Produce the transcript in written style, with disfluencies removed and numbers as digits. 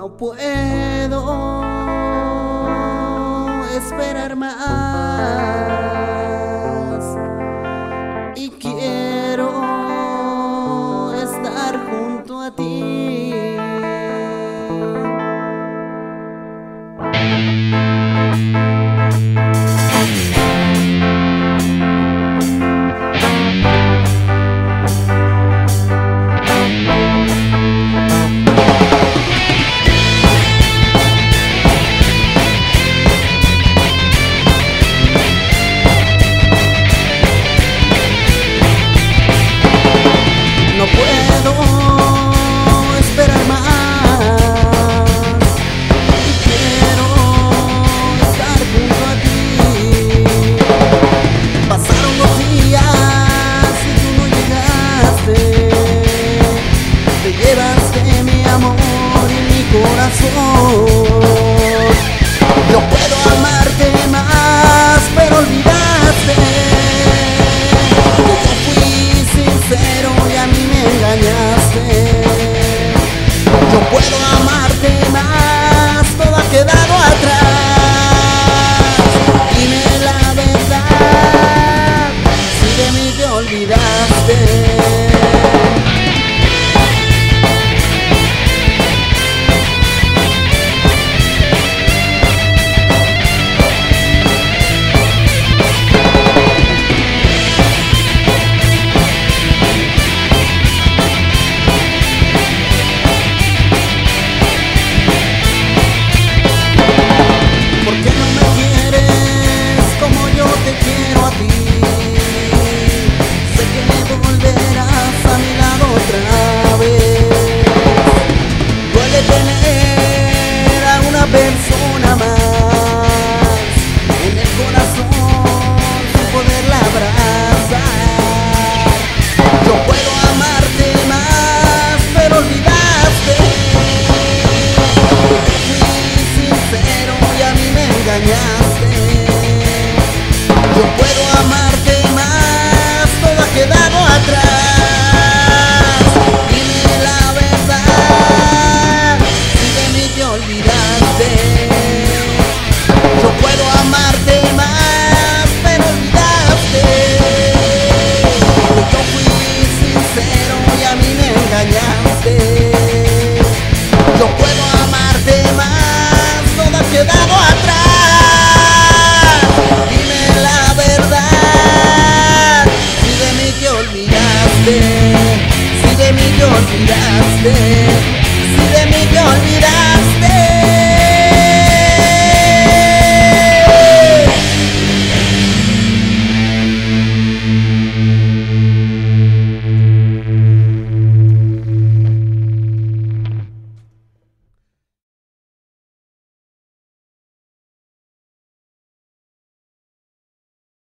No puedo esperar más y quiero estar junto a ti. No puedo esperar más y quiero estar junto a ti. Pasaron 2 días y tú no llegaste. Te llevaste mi amor y mi corazón. Yo puedo amarte más, pero olvidaste que yo fui sincero y a mí me engañaste. Yo puedo amarte más, todo ha quedado atrás. Dime la verdad, si de mí te olvidaste. Persona más en el corazón sin poderla abrazar. Yo puedo amarte más, pero olvidaste que fui sincero y a mí me engañaste. Yo puedo amarte más, todo ha quedado atrás. Dime la verdad, si de mí te olvidaste. Yo puedo amarte más, pero olvidaste que yo fui sincero y a mí me engañaste. Yo puedo amarte más, todo ha quedado atrás. Dime la verdad, si de mí te olvidaste, si de mí te olvidaste, si de mí te olvidaste.